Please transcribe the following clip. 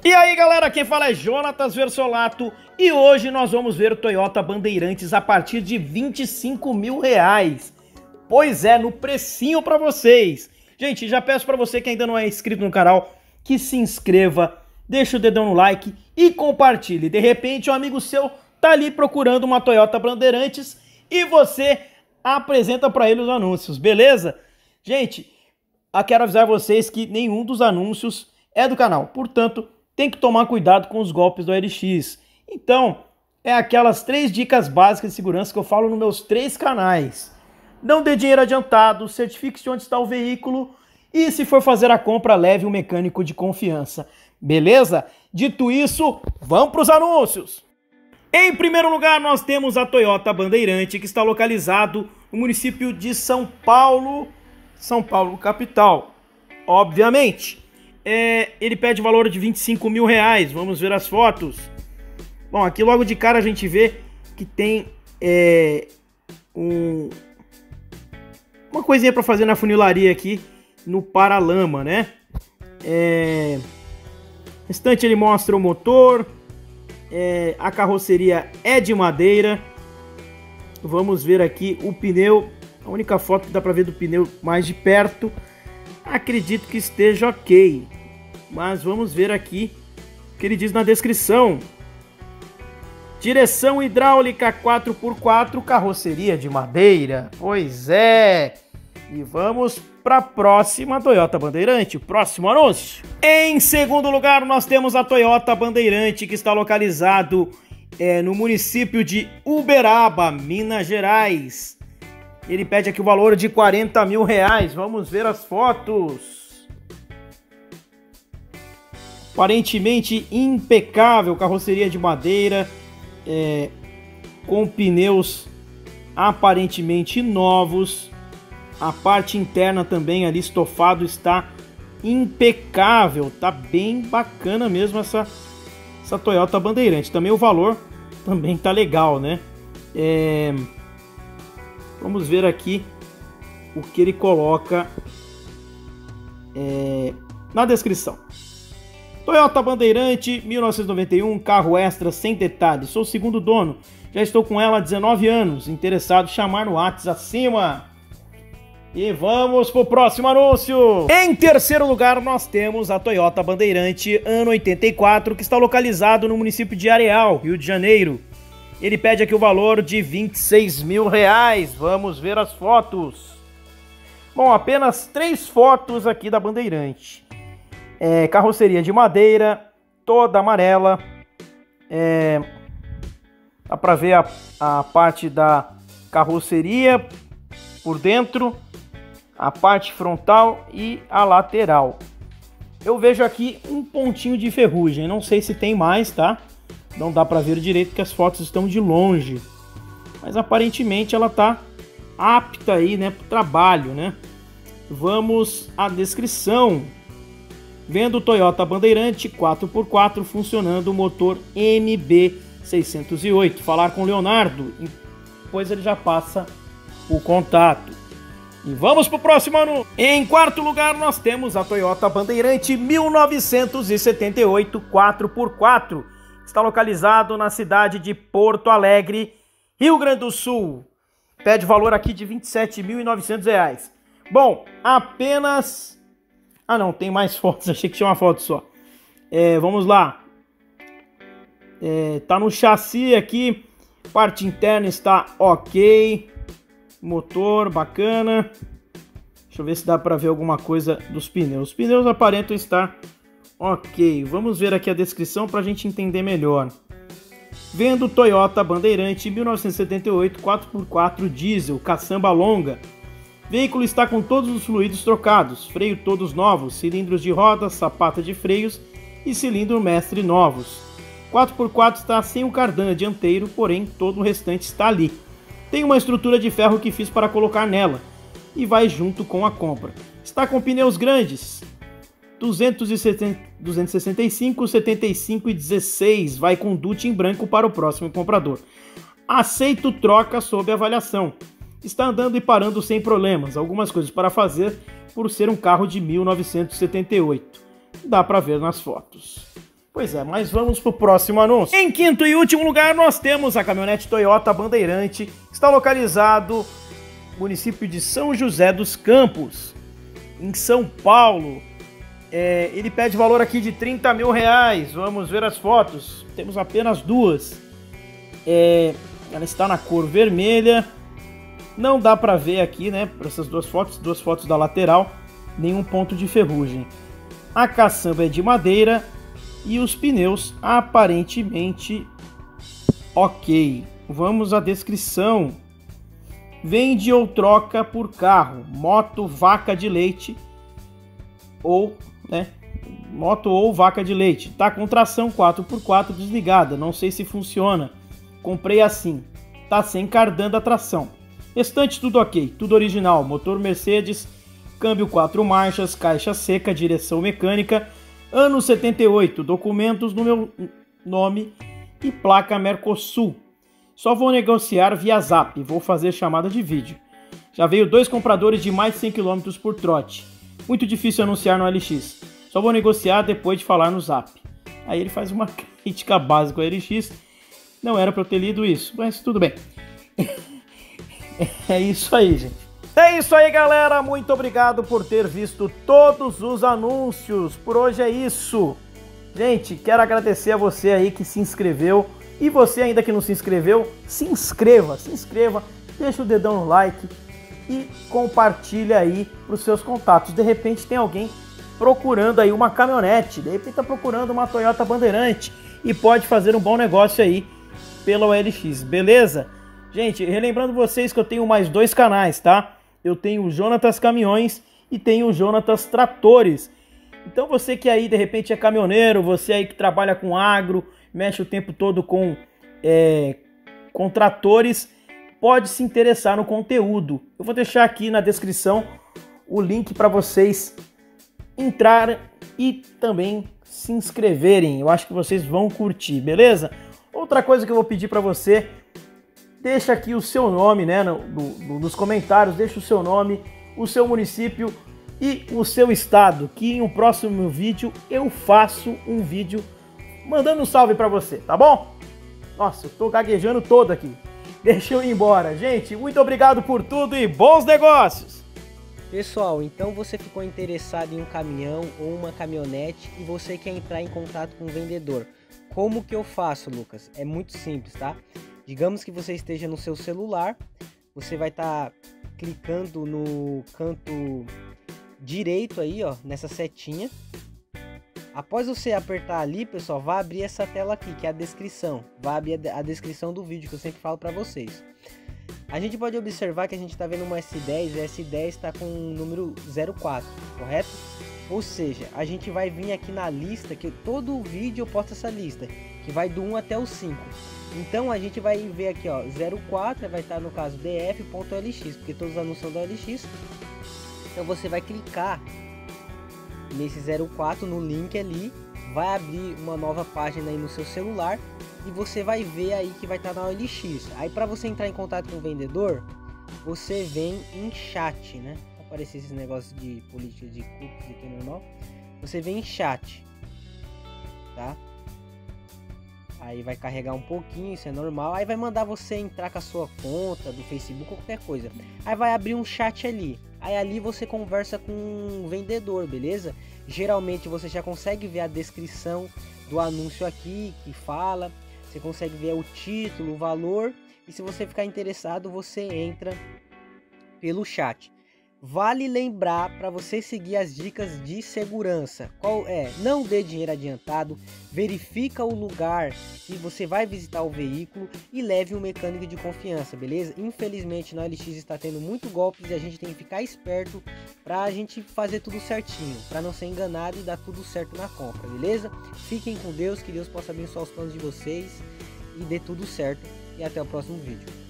E aí galera, quem fala é Jonatas Versolato e hoje nós vamos ver o Toyota Bandeirantes a partir de R$25 mil. Pois é, no precinho pra vocês. Gente, já peço pra você que ainda não é inscrito no canal, que se inscreva, deixa o dedão no like e compartilhe. De repente um amigo seu tá ali procurando uma Toyota Bandeirantes e você apresenta pra ele os anúncios, beleza? Gente, quero avisar vocês que nenhum dos anúncios é do canal, portanto, tem que tomar cuidado com os golpes do OLX. Então, é aquelas 3 dicas básicas de segurança que eu falo nos meus 3 canais. Não dê dinheiro adiantado, certifique-se onde está o veículo e se for fazer a compra, leve um mecânico de confiança. Beleza? Dito isso, vamos para os anúncios. Em primeiro lugar, nós temos a Toyota Bandeirante, que está localizado no município de São Paulo capital, obviamente. Ele pede valor de R$25 mil, vamos ver as fotos. Bom, aqui logo de cara a gente vê que tem uma coisinha para fazer na funilaria aqui no paralama, né? Restante ele mostra o motor, a carroceria é de madeira. Vamos ver aqui o pneu, a única foto que dá para ver do pneu mais de perto. Acredito que esteja ok, mas vamos ver aqui o que ele diz na descrição. Direção hidráulica 4x4, carroceria de madeira. Pois é. E vamos para a próxima Toyota Bandeirante, próximo anúncio. Em segundo lugar, nós temos a Toyota Bandeirante, que está localizado no município de Uberaba, Minas Gerais. Ele pede aqui o valor de R$40 mil. Vamos ver as fotos. Aparentemente impecável, carroceria de madeira, com pneus aparentemente novos. A parte interna também ali, estofado, está impecável. Tá bem bacana mesmo essa Toyota Bandeirante. Também o valor também tá legal, né? Vamos ver aqui o que ele coloca na descrição. Toyota Bandeirante 1991, carro extra sem detalhes. Sou o segundo dono, já estou com ela há 19 anos. Interessado, chamar no WhatsApp acima. E vamos para o próximo anúncio. Em terceiro lugar, nós temos a Toyota Bandeirante ano 84, que está localizado no município de Areal, Rio de Janeiro. Ele pede aqui o valor de R$26 mil. Vamos ver as fotos. Bom, apenas 3 fotos aqui da Bandeirante. Carroceria de madeira, toda amarela. Dá para ver a parte da carroceria por dentro, a parte frontal e a lateral. Eu vejo aqui um pontinho de ferrugem, não sei se tem mais, tá? Não dá para ver direito porque as fotos estão de longe. Mas aparentemente ela tá apta aí, né, para o trabalho, né? Vamos à descrição. Vendo o Toyota Bandeirante 4x4 funcionando o motor MB608. Falar com o Leonardo, depois ele já passa o contato. E vamos para o próximo anúncio. Em quarto lugar, nós temos a Toyota Bandeirante 1978 4x4. Está localizado na cidade de Porto Alegre, Rio Grande do Sul. Pede valor aqui de R$27.900. Bom, apenas... Ah não, tem mais fotos, achei que tinha uma foto só. Vamos lá. Tá no chassi aqui, parte interna está ok. Motor, bacana. Deixa eu ver se dá para ver alguma coisa dos pneus. Os pneus aparentam estar ok. Vamos ver aqui a descrição para a gente entender melhor. Vendo Toyota Bandeirante 1978 4x4 diesel, caçamba longa. Veículo está com todos os fluidos trocados, freio todos novos, cilindros de roda, sapata de freios e cilindro mestre novos. 4x4 está sem o cardan dianteiro, porém todo o restante está ali. Tem uma estrutura de ferro que fiz para colocar nela e vai junto com a compra. Está com pneus grandes, 265, 75 e 16, vai com Dutch em branco para o próximo comprador. Aceito troca sob avaliação. Está andando e parando sem problemas, algumas coisas para fazer por ser um carro de 1978. Dá para ver nas fotos. Pois é, mas vamos pro próximo anúncio. Em quinto e último lugar, nós temos a caminhonete Toyota Bandeirante. Está localizado no município de São José dos Campos, em São Paulo. Ele pede valor aqui de 30 mil reais. Vamos ver as fotos. Temos apenas duas. Ela está na cor vermelha. Não dá para ver aqui, né, por essas duas fotos da lateral, nenhum ponto de ferrugem. A caçamba é de madeira e os pneus aparentemente ok. Vamos à descrição. Vende ou troca por carro, moto, vaca de leite ou, moto ou vaca de leite. Tá com tração 4x4 desligada, não sei se funciona. Comprei assim. Tá sem cardan da tração. Restante tudo ok, tudo original. Motor Mercedes, câmbio 4 marchas, caixa seca, direção mecânica. Ano 78, documentos no meu nome e placa Mercosul. Só vou negociar via Zap, vou fazer chamada de vídeo. Já veio 2 compradores de mais de 100 km por trote. Muito difícil anunciar no LX. Só vou negociar depois de falar no Zap. Aí ele faz uma crítica básica ao LX. Não era para eu ter lido isso, mas tudo bem. É isso aí, gente. É isso aí, galera. Muito obrigado por ter visto todos os anúncios. Por hoje é isso. Gente, quero agradecer a você aí que se inscreveu. E você ainda que não se inscreveu, se inscreva. Deixa o dedão no like e compartilha aí para os seus contatos. De repente tem alguém procurando aí uma caminhonete. De repente está procurando uma Toyota Bandeirante e pode fazer um bom negócio aí pela OLX, beleza? Gente, relembrando vocês que eu tenho mais 2 canais, tá? Eu tenho o Jonatas Caminhões e tenho o Jonatas Tratores. Então você que aí de repente é caminhoneiro, você aí que trabalha com agro, mexe o tempo todo com tratores, pode se interessar no conteúdo. Eu vou deixar aqui na descrição o link para vocês entrarem e também se inscreverem. Eu acho que vocês vão curtir, beleza? Outra coisa que eu vou pedir para você, deixa aqui o seu nome, né, nos comentários, deixa o seu nome, o seu município e o seu estado, que em um próximo vídeo eu faço um vídeo mandando um salve para você, tá bom? Nossa, eu tô gaguejando todo aqui. Deixa eu ir embora. Gente, muito obrigado por tudo e bons negócios! Pessoal, então você ficou interessado em um caminhão ou uma caminhonete e você quer entrar em contato com o vendedor. Como que eu faço, Lucas? É muito simples, tá? Digamos que você esteja no seu celular, você vai estar clicando no canto direito aí, ó, nessa setinha. Após você apertar ali, pessoal, vai abrir essa tela aqui, que é a descrição. Vai abrir a descrição do vídeo, que eu sempre falo para vocês. A gente pode observar que a gente está vendo uma S10, e a S10 está com o número 04, correto? Ou seja, a gente vai vir aqui na lista, que todo vídeo eu posto essa lista, que vai do 1 até o 5. Então a gente vai ver aqui, ó, 04 vai estar no caso df.lx, porque todos os anúncios são da OLX. Então você vai clicar nesse 04 no link ali, vai abrir uma nova página aí no seu celular e você vai ver aí que vai estar na OLX. Aí para você entrar em contato com o vendedor, você vem em chat, né? Aparecer esses negócios de política de cookies aqui normal. Você vem em chat, tá? Aí vai carregar um pouquinho, isso é normal. Aí vai mandar você entrar com a sua conta do Facebook ou qualquer coisa. Aí vai abrir um chat ali. Aí ali você conversa com o vendedor, beleza? Geralmente você já consegue ver a descrição do anúncio aqui que fala. Você consegue ver o título, o valor. E se você ficar interessado, você entra pelo chat. Vale lembrar para você seguir as dicas de segurança. Qual é? Não dê dinheiro adiantado, verifica o lugar que você vai visitar o veículo e leve um mecânico de confiança, beleza? Infelizmente na OLX está tendo muito golpes e a gente tem que ficar esperto para a gente fazer tudo certinho, para não ser enganado e dar tudo certo na compra, beleza? Fiquem com Deus, que Deus possa abençoar os planos de vocês e dê tudo certo e até o próximo vídeo.